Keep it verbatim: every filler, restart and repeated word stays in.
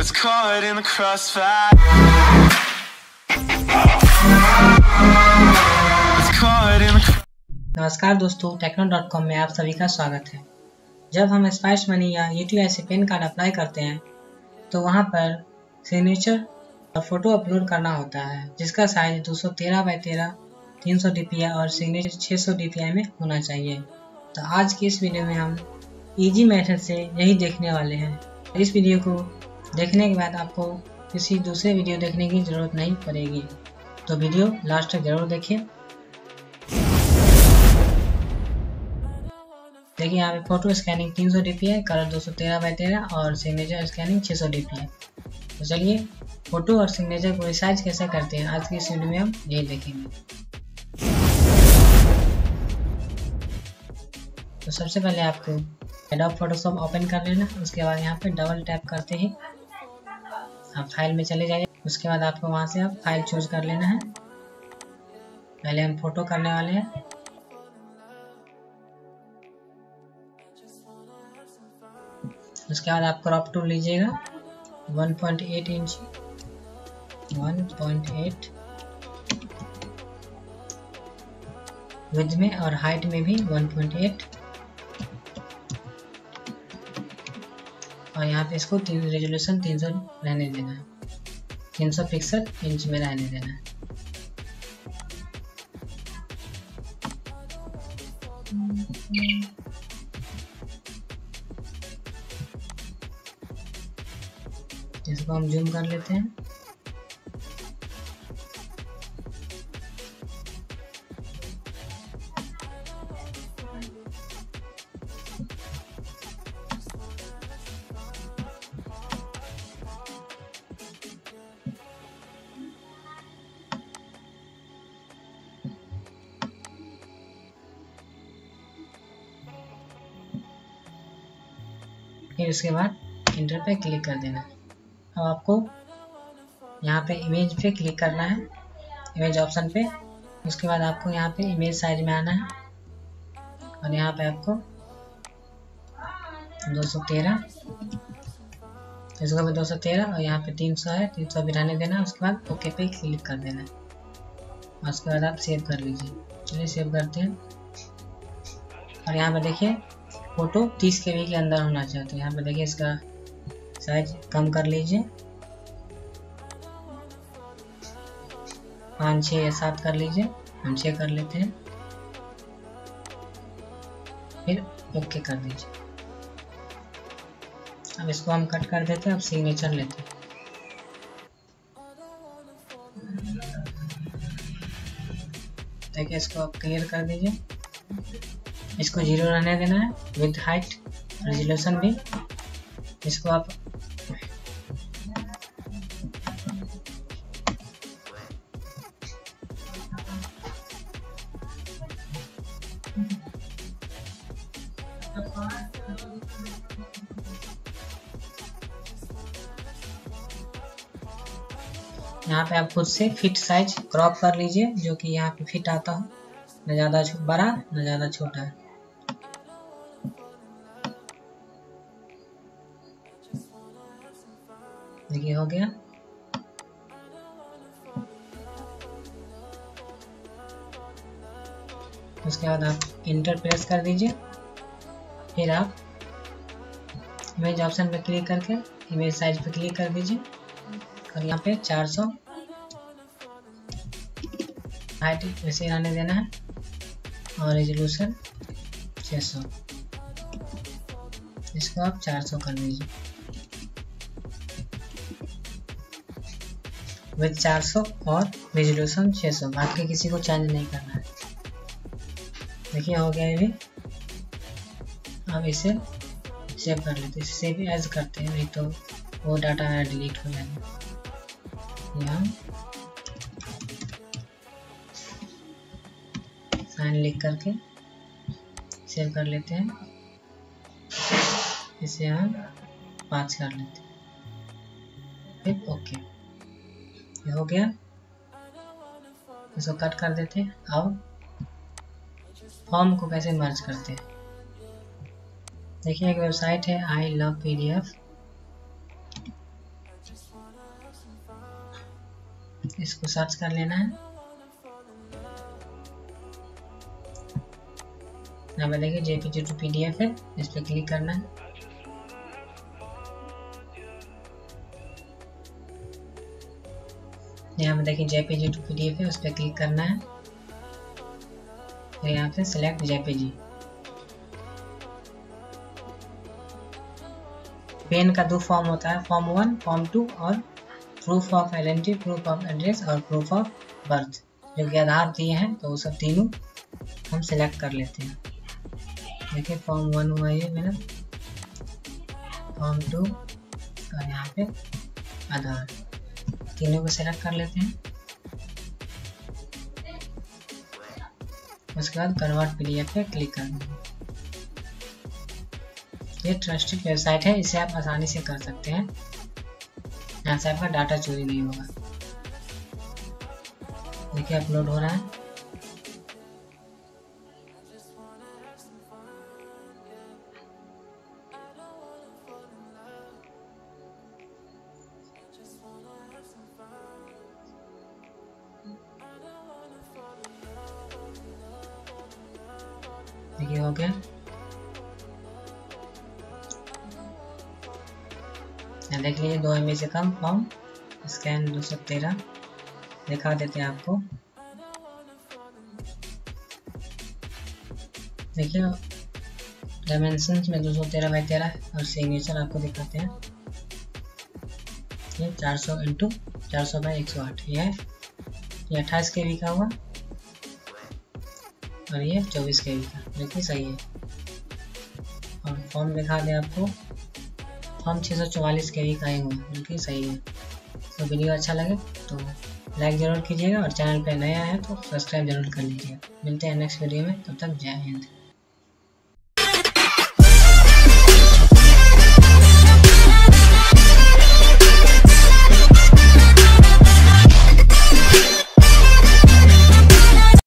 gets caught in the crossfire. It's caught in the... नमस्कार दोस्तों, techno dot com में आप सभी का स्वागत है। जब हम स्पाइस मनी या यूटीआई से पेन कार्ड अप्लाई करते हैं तो वहां पर सिग्नेचर और फोटो अपलोड करना होता है, जिसका साइज दो सौ तेरह बाई तेरह तीन सौ डीपीआई और सिग्नेचर छह सौ डीपीआई में होना चाहिए। तो आज की इस वीडियो में हम इजी मेथड से यही देखने वाले हैं। इस वीडियो को देखने के बाद आपको किसी दूसरे वीडियो देखने की ज़रूरत नहीं पड़ेगी, तो वीडियो लास्ट तक जरूर देखिए। देखिए यहाँ पे फोटो स्कैनिंग तीन सौ डीपीआई, कलर दो सौ तेरह बाई तेरह और सिग्नेचर स्कैनिंग छह सौ डीपीआई। तो चलिए फोटो और सिग्नेचर को रिसाइज कैसे करते हैं आज की इस वीडियो में हम यही देखेंगे। तो सबसे पहले आपको एडोब फोटोशॉप ओपन कर लेना। उसके बाद यहाँ पे डबल टैप करते ही आप फाइल में चले जाइए। उसके बाद आपको वहाँ से आप फाइल चूज कर लेना है। पहले हम फोटो करने वाले हैं। उसके बाद आप क्रॉप टूल लीजिएगा one point eight inch one point eight width में और हाइट में भी वन पॉइंट एट, और यहाँ पे इसको तीन रेजोल्यूशन तीन सौ रहने देना है, तीन सौ पिक्सल इंच में रहने देना है। इसको हम जूम कर लेते हैं। फिर उसके बाद इंटर पे क्लिक कर देना है। अब आपको यहाँ पे इमेज पे क्लिक करना है, इमेज ऑप्शन पे। उसके बाद आपको यहाँ पे इमेज साइज में आना है और यहाँ पे आपको दो सौ तेरह, इसको भी दो सौ तेरह और यहाँ पे तीन सौ है, तीन सौ भी रहने देना है। उसके बाद ओके पे क्लिक कर देना है और उसके बाद आप सेव कर लीजिए। चलिए सेव करते हैं। और यहाँ पे देखिए फोटो तीस के बी के अंदर होना चाहिए। तो यहाँ पे देखिए इसका साइज कम कर लीजिए, पाँच छः या सात कर लीजिए। हम छः कर लेते हैं, फिर ओके कर दीजिए। अब इसको हम कट कर देते हैं। अब सिग्नेचर लेते हैं। देखिए इसको आप क्लियर कर दीजिए। इसको जीरो रहने देना है, विद हाइट रेजोल्यूशन भी। इसको आप यहाँ पे आप खुद से फिट साइज क्रॉप कर लीजिए, जो कि यहाँ पे फिट आता हो, न ज़्यादा बड़ा न ज़्यादा छोटा है। देखिए हो गया। उसके बाद आप इंटर प्रेस कर दीजिए। फिर आप इमेज ऑप्शन पे क्लिक करके इमेज साइज पे क्लिक कर दीजिए और यहाँ पे चार सौ हाइट वैसे रहने देना है और रेजोल्यूशन छह सौ, इसको आप चार सौ कर दीजिए विद चार सौ और रेजोल्यूशन छह सौ। बाकी किसी को चेंज नहीं करना है। देखिए हो गया ये भी। अब इसे सेव कर लेते हैं। सेव एज करते हैं, नहीं तो वो डाटा डिलीट हो जाएगा। यहाँ साइन लिख करके सेव कर लेते हैं। इसे हम पाँच कर लेते हैं, फिर ओके। ये हो गया। इसको कट कर देते हैं। अब फॉर्म को कैसे मर्ज करते हैं, देखिए एक वेबसाइट है I love P D F. इसको सर्च कर लेना है। यहाँ पे देखिए जेपीजी टू पीडीएफ है, इस पर क्लिक करना है। यहाँ पे देखिए जेपीजी टू पीडीएफ है, उस पर क्लिक करना है। फिर यहाँ पे सिलेक्ट जेपीजी। पेन का दो फॉर्म होता है, फॉर्म वन, फॉर्म टू, और proof of identity, proof of address और प्रूफ ऑफ बर्थ। जो कि आधार दिए हैं तो वो सब तीनों हम सिलेक्ट कर लेते हैं। देखिए फॉर्म वन हुआ ये मेरा, फॉर्म टू और यहाँ पे आधार, तीनों को सिलेक्ट कर लेते हैं। उसके बाद कन्वर्ट पीडीएफ पे क्लिक कर देंगे। ये ट्रस्टेड वेबसाइट है, इसे आप आसानी से कर सकते हैं। यहाँ से आपका डाटा चोरी नहीं होगा। देखिए अपलोड हो रहा है। देखिए हो गया। देख लीजिए दो एम बी से कम फॉर्म, स्कैन दो सौ तेरह दिखा देते हैं आपको। देखिए डायमेंशंस में दो सौ तेरह बाई तेरह है और सिग्नेचर आपको दिखाते हैं। ये चार सौ इंटू चार सौ बाई एक सौ आठ ये है। ये अट्ठाईस के बी का हुआ और ये चौबीस के बी का। देखिए सही है। और फॉर्म दिखा दें आपको, फॉर्म छः सौ चौवालीस के बी का ही हुआ, बिल्कुल सही है। तो वीडियो अच्छा लगे तो लाइक ज़रूर कीजिएगा और चैनल पे नया है तो सब्सक्राइब जरूर कर लीजिएगा। मिलते हैं नेक्स्ट वीडियो में, तब तक जय हिंद।